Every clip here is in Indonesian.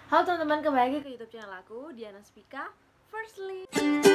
Halo teman-teman, kembali lagi ke YouTube channel aku, Diana Spika Firstly.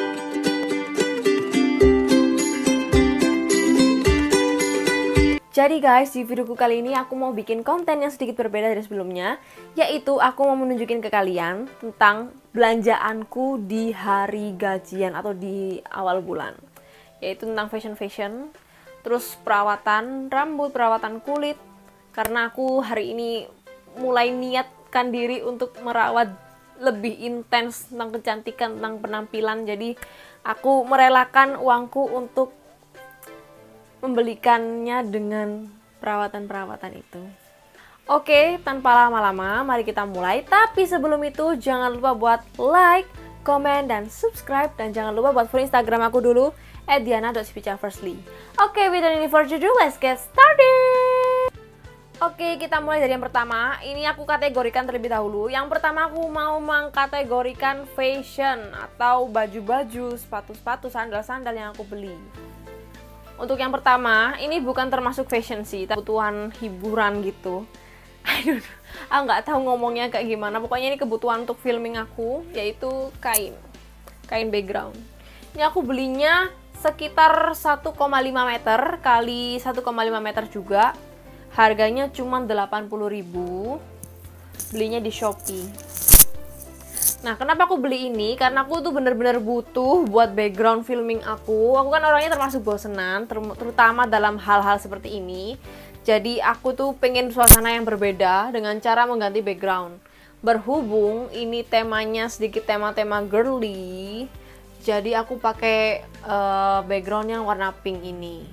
Jadi guys, di videoku kali ini aku mau bikin konten yang sedikit berbeda dari sebelumnya, yaitu aku mau menunjukin ke kalian tentang belanjaanku di hari gajian atau di awal bulan. Yaitu tentang fashion, terus perawatan rambut, perawatan kulit. Karena aku hari ini mulai niatkan diri untuk merawat lebih intens tentang kecantikan, tentang penampilan. Jadi aku merelakan uangku untuk membelikannya dengan perawatan-perawatan itu. Oke, tanpa lama-lama mari kita mulai. Tapi sebelum itu jangan lupa buat like, komen, dan subscribe. Dan jangan lupa buat follow Instagram aku dulu @diana.spicafirstly. Oke, without any further ado, let's get started. Oke, kita mulai dari yang pertama. Ini aku kategorikan terlebih dahulu. Yang pertama aku mau mengkategorikan fashion atau baju-baju, sepatu-sepatu, sandal-sandal yang aku beli. Untuk yang pertama, ini bukan termasuk fashion sih, kebutuhan hiburan gitu. Aduh, aku nggak tahu ngomongnya kayak gimana. Pokoknya ini kebutuhan untuk filming aku, yaitu kain background. Ini aku belinya sekitar 1,5 meter kali 1,5 meter juga. Harganya cuma 80.000. Belinya di Shopee. Nah, kenapa aku beli ini? Karena aku tuh bener-bener butuh buat background filming aku. Aku kan orangnya termasuk bosenan, terutama dalam hal-hal seperti ini. Jadi aku tuh pengen suasana yang berbeda dengan cara mengganti background. Berhubung ini temanya sedikit tema-tema girly, jadi aku pakai background yang warna pink ini.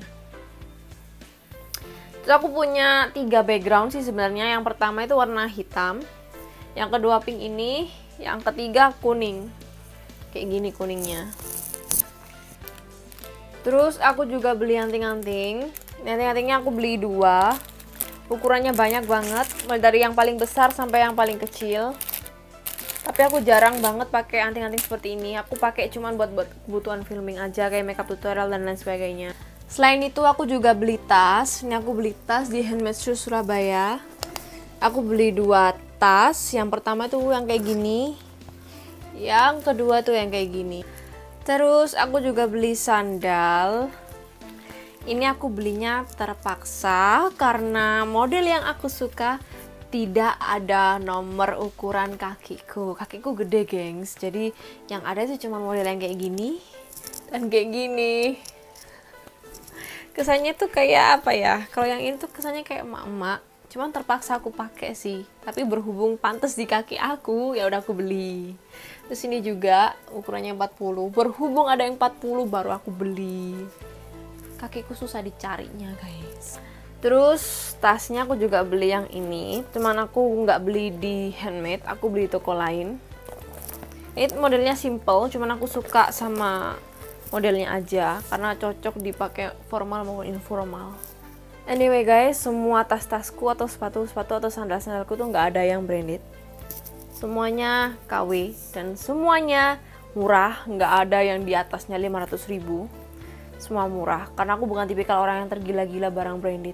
Terus aku punya 3 background sih sebenarnya. Yang pertama itu warna hitam, yang kedua pink ini, yang ketiga kuning. Kayak gini kuningnya. Terus aku juga beli anting-anting. Anting-antingnya aku beli 2. Ukurannya banyak banget, mulai dari yang paling besar sampai yang paling kecil. Tapi aku jarang banget pakai anting-anting seperti ini. Aku pakai cuman buat kebutuhan filming aja, kayak makeup tutorial dan lain sebagainya. Selain itu aku juga beli tas. Ini aku beli tas di Handmade Shoes Surabaya. Aku beli 2 tas. Yang pertama tuh yang kayak gini, yang kedua tuh yang kayak gini. Terus aku juga beli sandal. Ini aku belinya terpaksa karena model yang aku suka tidak ada nomor ukuran kakiku. Kakiku gede, gengs. Jadi yang ada itu cuma model yang kayak gini dan kayak gini. Kesannya tuh kayak apa ya? Kalau yang ini tuh kesannya kayak emak-emak. Cuman terpaksa aku pakai sih. Tapi berhubung pantas di kaki aku, ya udah aku beli. Terus ini juga ukurannya 40. Berhubung ada yang 40 baru aku beli. Kakiku susah dicarinya, guys. Terus tasnya aku juga beli yang ini. Cuman aku nggak beli di Handmade, aku beli di toko lain. Ini modelnya simple, cuman aku suka sama modelnya aja karena cocok dipakai formal maupun informal. Anyway guys, semua tas-tasku atau sepatu-sepatu atau sandal-sandalku tuh nggak ada yang branded. Semuanya KW dan semuanya murah, nggak ada yang di atasnya 500.000. Semua murah, karena aku bukan tipikal orang yang tergila-gila barang branded.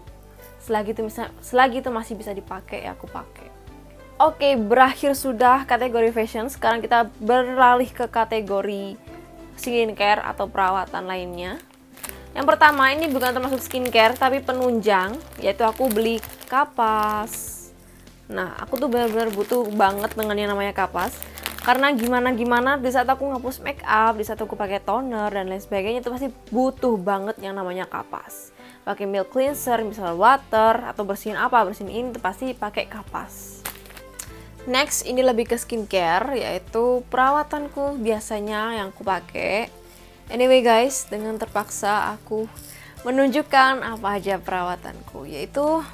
Selagi itu masih bisa dipakai, ya aku pakai. Oke, berakhir sudah kategori fashion. Sekarang kita beralih ke kategori skincare atau perawatan lainnya. Yang pertama ini bukan termasuk skincare tapi penunjang, yaitu aku beli kapas. Nah, aku tuh benar-benar butuh banget dengan yang namanya kapas. Karena gimana-gimana di saat aku ngapus make up, di saat aku pakai toner dan lain sebagainya, itu pasti butuh banget yang namanya kapas. Pakai milk cleanser, misalnya water, atau bersihin apa, bersihin ini, itu pasti pakai kapas. Next, ini lebih ke skincare, yaitu perawatanku biasanya yang aku pakai. Anyway guys, dengan terpaksa aku menunjukkan apa aja perawatanku, yaitu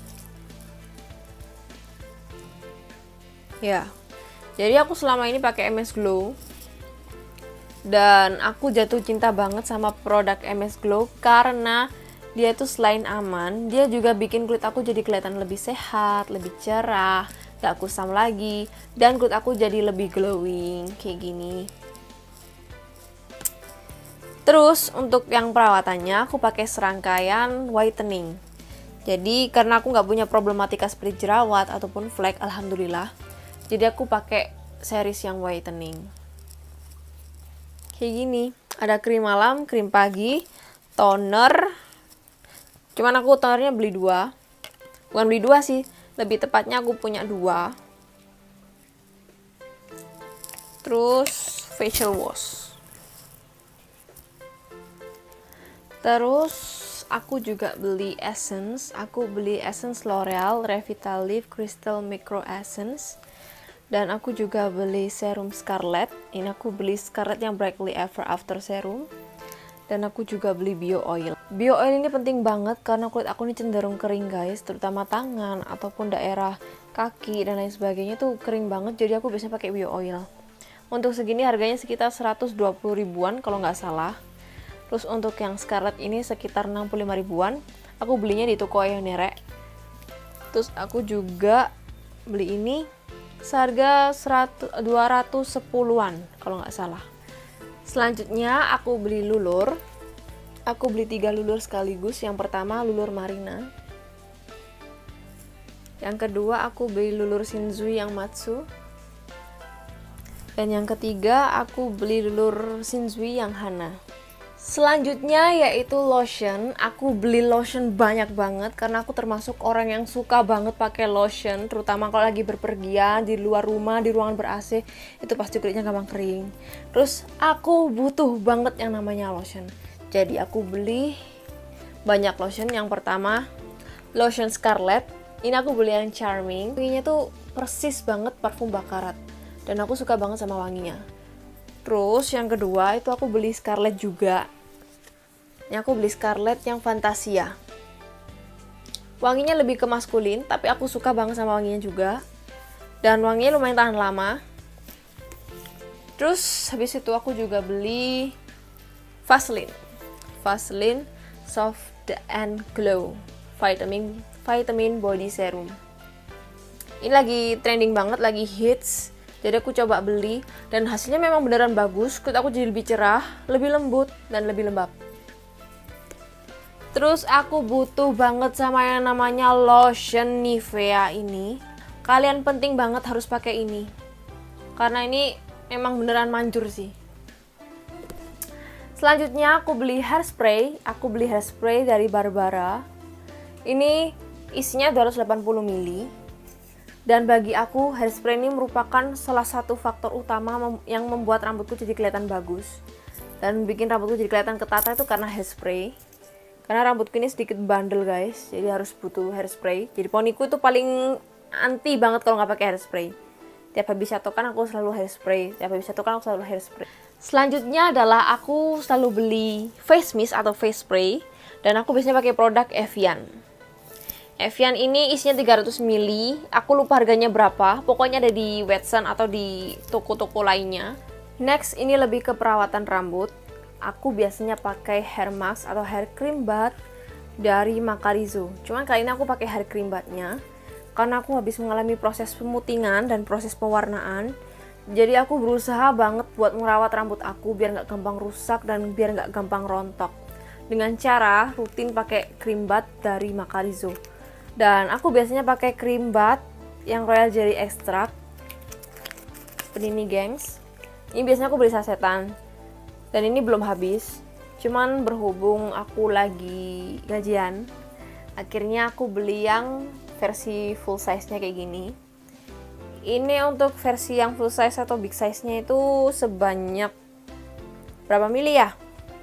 jadi aku selama ini pakai MS Glow dan aku jatuh cinta banget sama produk MS Glow karena dia tuh selain aman, dia juga bikin kulit aku jadi kelihatan lebih sehat, lebih cerah, gak kusam lagi, dan kulit aku jadi lebih glowing kayak gini. Terus untuk yang perawatannya aku pakai serangkaian whitening. Jadi karena aku nggak punya problematika seperti jerawat ataupun flek, alhamdulillah. Jadi aku pakai series yang whitening. Kayak gini. Ada krim malam, krim pagi, toner. Cuman aku tonernya beli 2. Bukan beli 2 sih, lebih tepatnya aku punya 2. Terus facial wash. Terus aku juga beli essence. Aku beli essence L'Oreal Revitalift Crystal Micro Essence. Dan aku juga beli serum Scarlett. Ini aku beli Scarlett yang Brightly Ever After Serum. Dan aku juga beli bio oil. Bio oil ini penting banget karena kulit aku ini cenderung kering guys, terutama tangan ataupun daerah kaki dan lain sebagainya tuh kering banget. Jadi aku biasanya pakai bio oil. Untuk segini harganya sekitar 120 ribuan kalau nggak salah. Terus untuk yang Scarlett ini sekitar 65 ribuan. Aku belinya di toko Ayonere. Terus aku juga beli ini seharga 210-an kalau nggak salah. Selanjutnya aku beli lulur. Aku beli 3 lulur sekaligus. Yang pertama lulur Marina. Yang kedua aku beli lulur Shinzui yang Matsu. Dan yang ketiga aku beli lulur Shinzui yang Hana. Selanjutnya yaitu lotion. Aku beli lotion banyak banget karena aku termasuk orang yang suka banget pakai lotion, terutama kalau lagi berpergian di luar rumah, di ruangan ber-AC, itu pasti kulitnya gampang kering. Terus aku butuh banget yang namanya lotion. Jadi aku beli banyak lotion. Yang pertama lotion Scarlett. Ini aku beli yang Charming. Wanginya tuh persis banget parfum Baccarat. Dan aku suka banget sama wanginya. Terus yang kedua itu aku beli Scarlett juga. Ini aku beli Scarlett yang Fantasia. Wanginya lebih ke maskulin, tapi aku suka banget sama wanginya juga. Dan wanginya lumayan tahan lama. Terus habis itu aku juga beli Vaseline. Vaseline Soft and Glow Vitamin Body Serum. Ini lagi trending banget, lagi hits. Jadi aku coba beli dan hasilnya memang beneran bagus. Kulit aku jadi lebih cerah, lebih lembut dan lebih lembab. Terus aku butuh banget sama yang namanya lotion Nivea ini. Kalian penting banget harus pakai ini. Karena ini memang beneran manjur sih. Selanjutnya aku beli hairspray. Aku beli hairspray dari Barbara. Ini isinya 280 ml. Dan bagi aku hairspray ini merupakan salah satu faktor utama yang membuat rambutku jadi kelihatan bagus. Dan bikin rambutku jadi kelihatan ketata itu karena hairspray. Karena rambutku ini sedikit bandel guys, jadi harus butuh hairspray. Jadi poniku itu paling anti banget kalau nggak pakai hairspray. Tiap habis catokan aku selalu hairspray. Tiap habis catokan aku selalu hairspray. Selanjutnya adalah aku selalu beli face mist atau face spray. Dan aku biasanya pakai produk Evian. Evian ini isinya 300 ml. Aku lupa harganya berapa. Pokoknya ada di Watson atau di toko-toko lainnya. Next, ini lebih ke perawatan rambut. Aku biasanya pakai hair mask atau hair cream bath dari Macarizo. Cuman kali ini aku pakai hair cream bathnya karena aku habis mengalami proses pemutingan dan proses pewarnaan. Jadi aku berusaha banget buat merawat rambut aku biar nggak gampang rusak dan biar nggak gampang rontok. Dengan cara rutin pakai cream bath dari Macarizo. Dan aku biasanya pakai cream bath yang Royal Jelly Extract. Seperti ini gengs. Ini biasanya aku beli sasetan. Dan ini belum habis. Cuman berhubung aku lagi gajian, akhirnya aku beli yang versi full size-nya kayak gini. Ini untuk versi yang full size atau big size-nya itu sebanyak berapa mili ya?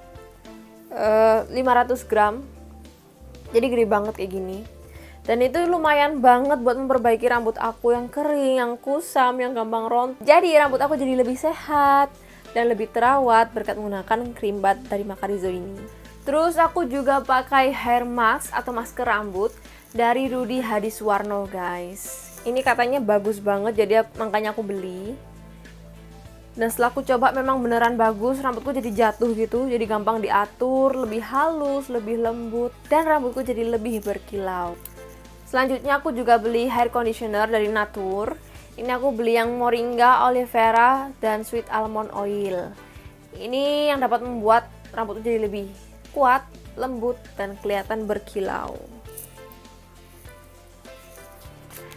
500 gram. Jadi gede banget kayak gini. Dan itu lumayan banget buat memperbaiki rambut aku yang kering, yang kusam, yang gampang rontok. Jadi rambut aku jadi lebih sehat dan lebih terawat berkat menggunakan cream bath dari Macarizo ini. Terus aku juga pakai hair mask atau masker rambut dari Rudy Hadiswarno guys. Ini katanya bagus banget jadi makanya aku beli. Dan setelah aku coba memang beneran bagus, rambutku jadi jatuh gitu, jadi gampang diatur, lebih halus, lebih lembut, dan rambutku jadi lebih berkilau. Selanjutnya aku juga beli hair conditioner dari Natur. Ini aku beli yang Moringa, Aloe Vera, dan Sweet Almond Oil. Ini yang dapat membuat rambutku jadi lebih kuat, lembut, dan kelihatan berkilau.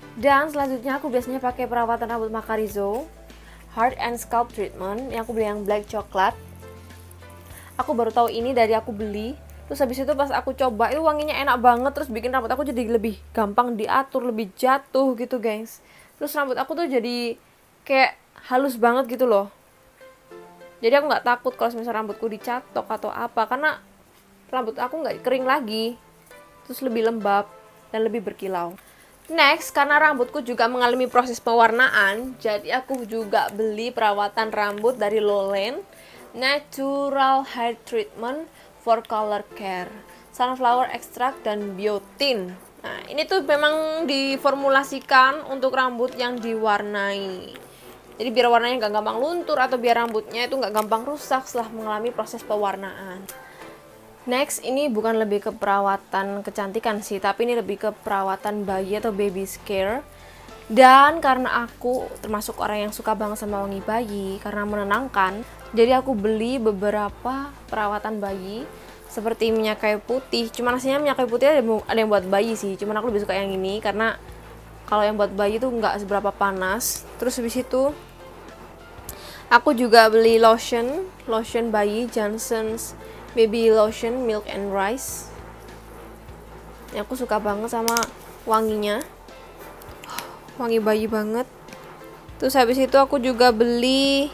Dan selanjutnya aku biasanya pakai perawatan rambut Macarizo Heart and Scalp Treatment. Yang aku beli yang black coklat. Aku baru tahu ini dari aku beli. Terus habis itu pas aku coba itu wanginya enak banget. Terus bikin rambut aku jadi lebih gampang diatur, lebih jatuh gitu guys. Terus rambut aku tuh jadi kayak halus banget gitu loh. Jadi aku nggak takut kalau misalnya rambutku dicatok atau apa, karena rambut aku nggak kering lagi. Terus lebih lembab dan lebih berkilau. Next, karena rambutku juga mengalami proses pewarnaan, jadi aku juga beli perawatan rambut dari Lowland Natural Hair Treatment for Color Care, Sunflower Extract dan Biotin. Nah, ini tuh memang diformulasikan untuk rambut yang diwarnai. Jadi biar warnanya nggak gampang luntur atau biar rambutnya itu nggak gampang rusak setelah mengalami proses pewarnaan. Next, ini bukan lebih ke perawatan kecantikan sih, tapi ini lebih ke perawatan bayi atau baby scare. Dan karena aku termasuk orang yang suka banget sama wangi bayi, karena menenangkan, jadi aku beli beberapa perawatan bayi seperti minyak kayu putih. Cuman aslinya minyak kayu putih ada yang buat bayi sih, cuman aku lebih suka yang ini karena kalau yang buat bayi tuh nggak seberapa panas. Terus habis itu aku juga beli lotion bayi Johnson's Baby Lotion Milk and Rice. Ini aku suka banget sama wanginya, wangi bayi banget. Terus habis itu aku juga beli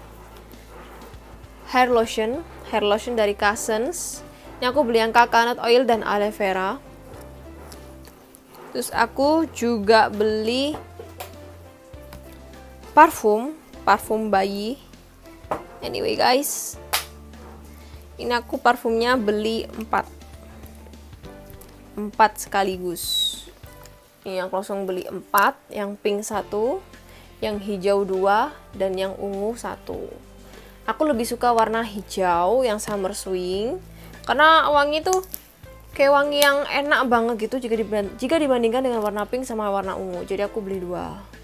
hair lotion dari Cousins. Ini aku beli yang coconut oil dan aloe vera. Terus aku juga beli parfum bayi. Anyway guys, ini aku parfumnya beli 4 sekaligus. Ini aku langsung beli 4, yang pink 1, yang hijau 2, dan yang ungu 1. Aku lebih suka warna hijau yang summer swing karena wangi tuh kayak wangi yang enak banget gitu jika dibandingkan dengan warna pink sama warna ungu. Jadi aku beli 2.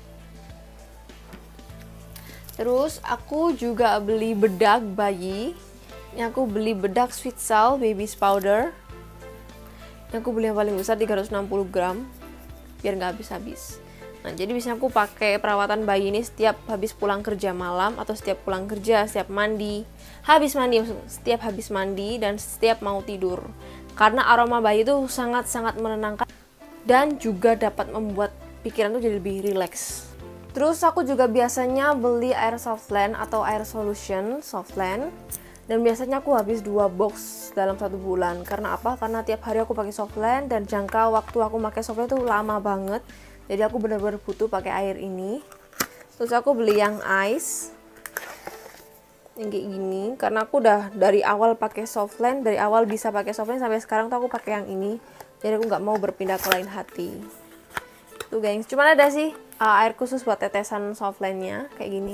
Terus aku juga beli bedak bayi. Ini aku beli bedak Sweet Salt Baby's Powder. Ini aku beli yang paling besar 360 gram biar nggak habis-habis. Nah, jadi biasanya aku pakai perawatan bayi ini setiap habis pulang kerja malam atau setiap pulang kerja, setiap setiap habis mandi dan setiap mau tidur. Karena aroma bayi itu sangat-sangat menenangkan dan juga dapat membuat pikiran tuh jadi lebih rileks. Terus aku juga biasanya beli air Softland atau air solution Softland. Dan biasanya aku habis 2 box dalam 1 bulan. Karena apa? Karena tiap hari aku pakai Softland dan jangka waktu aku pakai Softland itu lama banget. Jadi aku benar-benar butuh pakai air ini. Terus aku beli yang ice yang kayak gini karena aku udah dari awal pakai Softland, dari awal bisa pakai Softland sampai sekarang tuh aku pakai yang ini. Jadi aku nggak mau berpindah ke lain hati. Tuh guys, cuman ada sih air khusus buat tetesan Softlandnya kayak gini.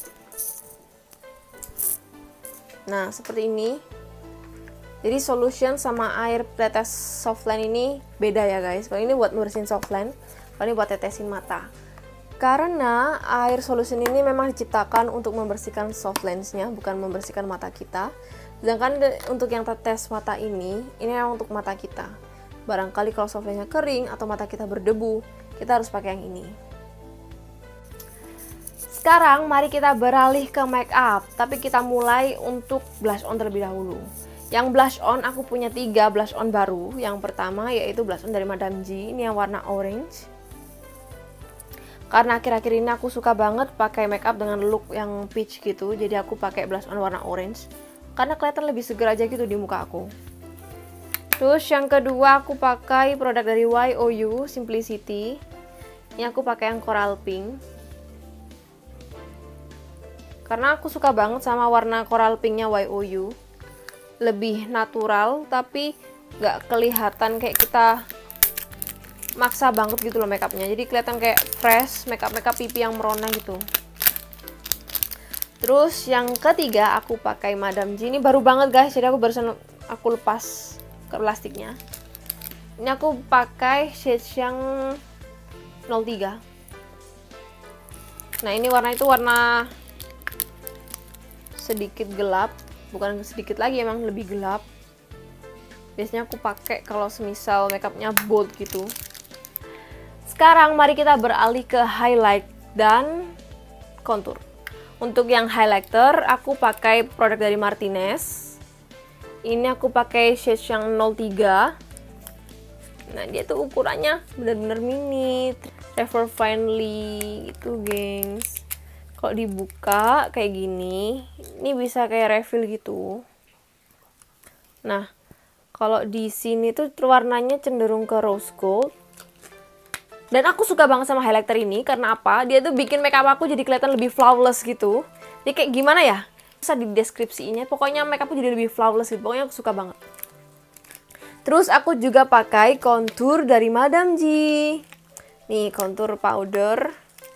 Nah, seperti ini. Jadi solution sama air tetes Softland ini beda ya guys. Kalau ini buat bersihin Softland, kalau ini buat tetesin mata. Karena air solution ini memang diciptakan untuk membersihkan Softlands-nya, bukan membersihkan mata kita. Sedangkan untuk yang tetes mata ini memang untuk mata kita. Barangkali kalau Softland-nya kering atau mata kita berdebu, kita harus pakai yang ini. Sekarang mari kita beralih ke make up, tapi kita mulai untuk blush on terlebih dahulu. Yang blush on aku punya 3 blush on baru. Yang pertama yaitu blush on dari Madame G, ini yang warna orange. Karena akhir-akhir ini aku suka banget pakai make up dengan look yang peach gitu, jadi aku pakai blush on warna orange. Karena kelihatan lebih seger aja gitu di muka aku. Terus yang kedua aku pakai produk dari YOU Simplicity. Ini aku pakai yang coral pink. Karena aku suka banget sama warna coral pinknya YOU. Lebih natural tapi gak kelihatan kayak kita maksa banget gitu loh makeupnya. Jadi kelihatan kayak fresh, makeup pipi yang merona gitu. Terus yang ketiga aku pakai Madame G. Ini baru banget guys, jadi barusan aku lepas ke plastiknya. Ini aku pakai shades yang 03. Nah, ini warna itu warna sedikit gelap, bukan sedikit lagi, emang lebih gelap. Biasanya aku pakai kalau semisal makeupnya bold gitu. Sekarang mari kita beralih ke highlight dan contour. Untuk yang highlighter, aku pakai produk dari Martinez. Ini aku pakai shade yang 03. Nah, dia tuh ukurannya bener-bener mini, travel friendly gitu, gengs. Kalau dibuka kayak gini, ini bisa kayak refill gitu. Nah, kalau di sini tuh warnanya cenderung ke rose gold. Dan aku suka banget sama highlighter ini karena apa? Dia tuh bikin makeup aku jadi kelihatan lebih flawless gitu. Jadi kayak gimana ya? Bisa di deskripsinya. Pokoknya makeup aku jadi lebih flawless gitu. Pokoknya aku suka banget. Terus aku juga pakai contour dari Madame G. Nih, contour powder.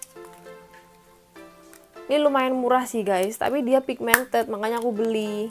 Ini lumayan murah sih guys, tapi dia pigmented, makanya aku beli.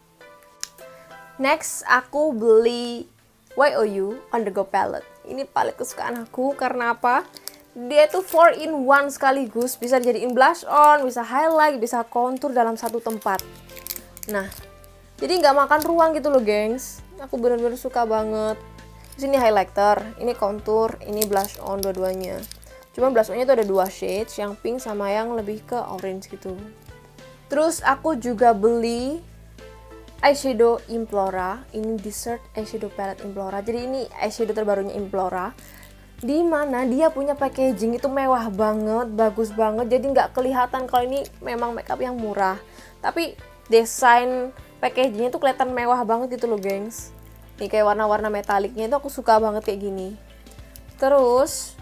Next, aku beli YOU Undergo Palette. Ini palette kesukaan aku karena apa? Dia tuh 4-in-1 sekaligus, bisa dijadiin blush on, bisa highlight, bisa contour dalam satu tempat. Nah, jadi nggak makan ruang gitu loh, gengs. Aku bener-bener suka banget. Terus ini highlighter, ini contour, ini blush on dua-duanya. Cuma blush onnya tuh ada 2 shades, yang pink sama yang lebih ke orange gitu. Terus aku juga beli eyeshadow Implora. Ini Dessert Eyeshadow Palette Implora. Jadi ini eyeshadow terbarunya Implora, dimana dia punya packaging itu mewah banget, bagus banget. Jadi nggak kelihatan kalau ini memang makeup yang murah, tapi desain packagingnya tuh kelihatan mewah banget gitu loh, gengs. Nih kayak warna-warna metaliknya itu aku suka banget kayak gini. Terus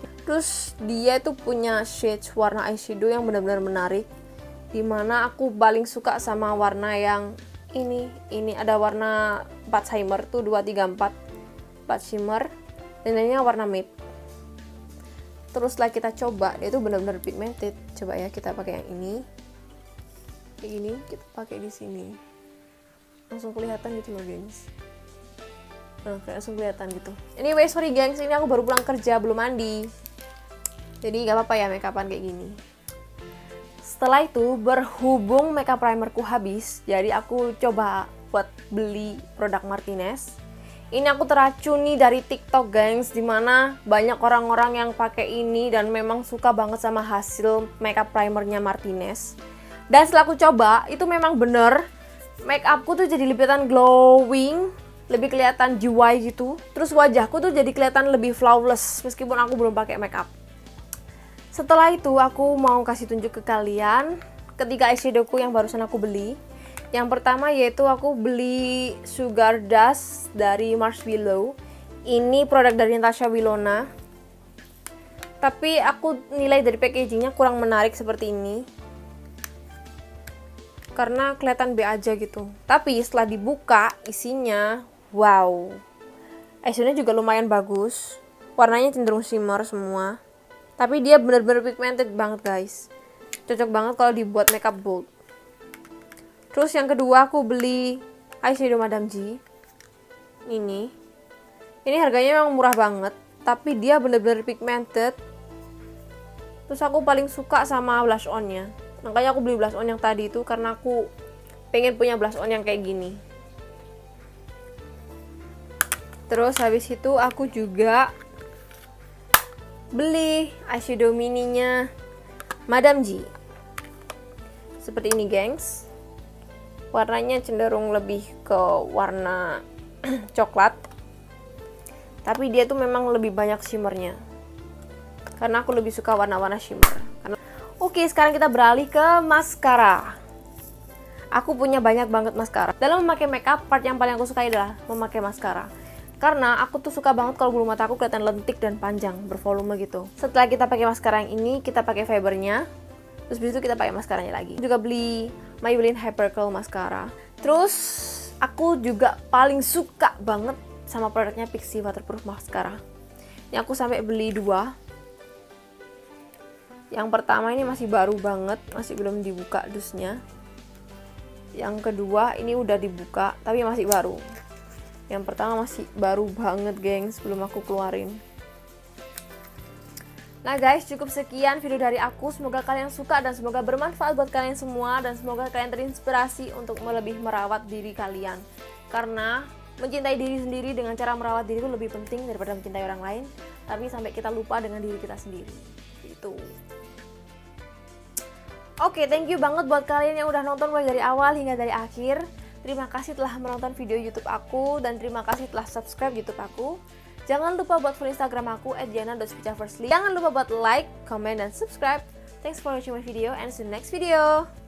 dia itu punya shades warna eyeshadow yang benar-benar menarik, dimana aku paling suka sama warna yang ini ada warna 4 shimmer tuh, 234 4 shimmer, dan ini warna matte. Terus setelah kita coba, dia tuh benar-benar pigmented. Coba ya kita pakai yang ini. Kayak gini, kita pakai di sini. Langsung kelihatan gitu loh, gengs. Nah, kayak langsung kelihatan gitu. Anyway, sorry gengs, ini aku baru pulang kerja, belum mandi. Jadi nggak apa-apa ya makeupan kayak gini. Setelah itu, berhubung makeup primerku habis, jadi aku coba buat beli produk Martinez. Ini aku teracuni dari TikTok, gengs, dimana banyak orang-orang yang pakai ini dan memang suka banget sama hasil makeup primernya Martinez. Dan setelah aku coba, itu memang bener makeupku tuh jadi lebih kelihatan glowing, lebih kelihatan dewy gitu. Terus wajahku tuh jadi kelihatan lebih flawless meskipun aku belum pakai makeup. Setelah itu aku mau kasih tunjuk ke kalian ketiga eyeshadowku yang barusan aku beli. Yang pertama yaitu aku beli Sugar Dust dari Marshmallow. Ini produk dari Natasha Wilona. Tapi aku nilai dari packagingnya kurang menarik seperti ini, karena kelihatan B aja gitu. Tapi setelah dibuka isinya, wow, eyeshadownya juga lumayan bagus. Warnanya cenderung shimmer semua. Tapi dia bener-bener pigmented banget, guys. Cocok banget kalau dibuat makeup bold. Terus yang kedua aku beli eyeshadow Madame G. Ini harganya memang murah banget, tapi dia bener-bener pigmented. Terus aku paling suka sama blush onnya. Makanya aku beli blush on yang tadi itu karena aku pengen punya blush on yang kayak gini. Terus habis itu aku juga beli eyeshadow mininya Madame G. Seperti ini, gengs. Warnanya cenderung lebih ke warna coklat. Tapi dia tuh memang lebih banyak shimmernya. Karena aku lebih suka warna-warna shimmer. Oke, sekarang kita beralih ke maskara. Aku punya banyak banget maskara. Dalam memakai makeup, part yang paling aku suka adalah memakai maskara. Karena aku tuh suka banget kalau bulu mata aku kelihatan lentik dan panjang, bervolume gitu. Setelah kita pakai maskara yang ini, kita pakai fibernya. Terus habis itu kita pakai maskaranya lagi. Juga beli Maybelline Hyper Curl Mascara. Terus aku juga paling suka banget sama produknya Pixi Waterproof Mascara. Ini aku sampai beli 2. Yang pertama ini masih baru banget, masih belum dibuka dusnya. Yang kedua ini udah dibuka, tapi masih baru. Yang pertama masih baru banget, gengs, belum aku keluarin. Nah guys, cukup sekian video dari aku. Semoga kalian suka dan semoga bermanfaat buat kalian semua. Dan semoga kalian terinspirasi untuk lebih merawat diri kalian. Karena mencintai diri sendiri dengan cara merawat diri itu lebih penting daripada mencintai orang lain. tapi sampai kita lupa dengan diri kita sendiri. Itu. Oke, thank you banget buat kalian yang udah nonton mulai dari awal hingga dari akhir. Terima kasih telah menonton video YouTube aku dan terima kasih telah subscribe YouTube aku. Jangan lupa buat follow Instagram aku @diana.spicafirstly. Jangan lupa buat like, comment, dan subscribe. Thanks for watching my video and see you next video.